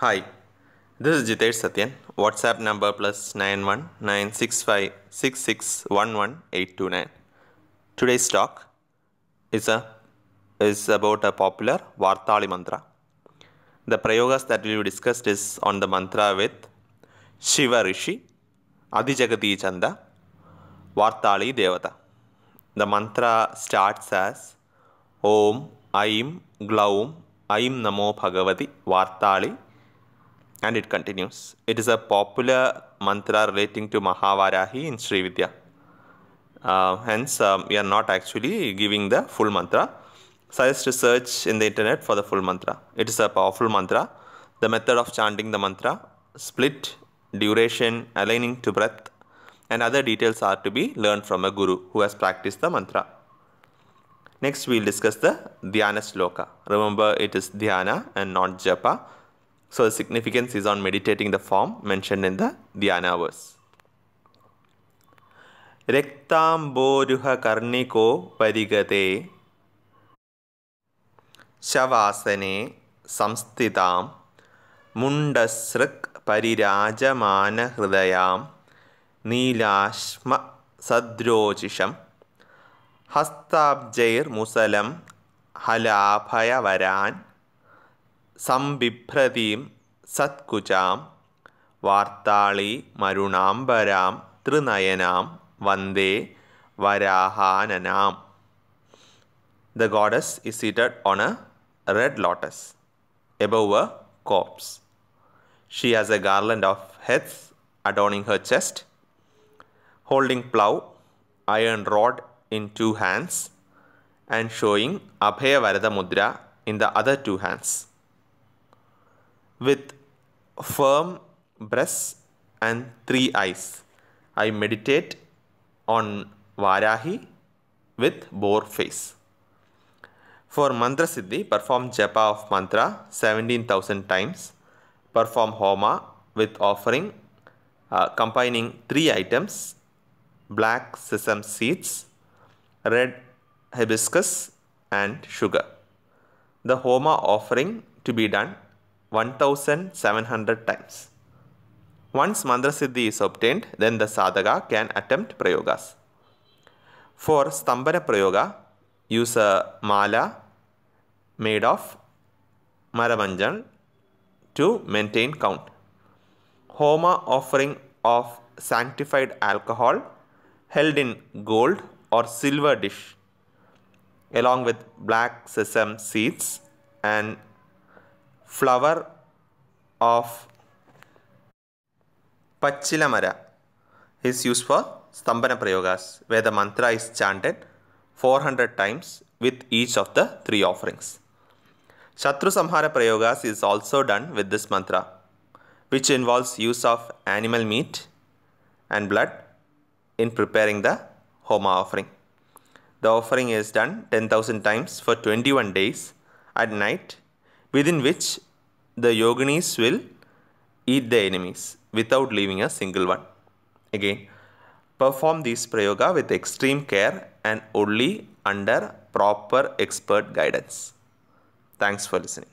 Hi, this is Jitesh Satyan. WhatsApp number +919656611829. Today's talk is about a popular Vartali mantra. The prayogas that will be discussed is on the mantra with Shiva Rishi, Adijagati Chanda, Vartali Devata. The mantra starts as Om Aim Glaum Aim Namo Bhagavati Vartali, and it continues. It is a popular mantra relating to Mahavarahi in Sri Vidya. Hence, we are not actually giving the full mantra. Suggest to search in the internet for the full mantra. It is a powerful mantra. The method of chanting the mantra, split, duration, aligning to breath, and other details are to be learned from a guru who has practiced the mantra. Next, we will discuss the Dhyana Sloka. Remember, it is Dhyana and not Japa. So, the significance is on meditating the form mentioned in the Dhyana verse. Rektamboruha karniko parigate Shavasane samsthitam mundasrik parirajamana hridayam neelashma sadrojisham hastabjair musalam halabhayavaran Sambibhratim Satkucham Vartali Marunambaram Trinayanam Vande Varahananam. The goddess is seated on a red lotus above a corpse. She has a garland of heads adorning her chest, holding plough, iron rod in two hands, and showing Abhaya Varada Mudra in the other two hands. With firm breasts and 3 eyes, I meditate on Varahi with boar face. For Mantra Siddhi, perform Japa of Mantra 17,000 times. Perform Homa with offering combining 3 items: black sesame seeds, red hibiscus, and sugar. The Homa offering to be done 1,700 times. Once Mantra Siddhi is obtained, then the sadhaka can attempt prayogas. For Stambhana prayoga, use a mala made of maramanjal to maintain count. Homa offering of sanctified alcohol held in gold or silver dish along with black sesame seeds and flower of Pachilamara is used for Stambhana Prayogas, where the mantra is chanted 400 times with each of the 3 offerings. Shatru Samhara Prayogas is also done with this mantra, which involves use of animal meat and blood in preparing the Homa offering. The offering is done 10,000 times for 21 days at night, within which the yoginis will eat the enemies without leaving a single one. Again, perform these prayoga with extreme care and only under proper expert guidance. Thanks for listening.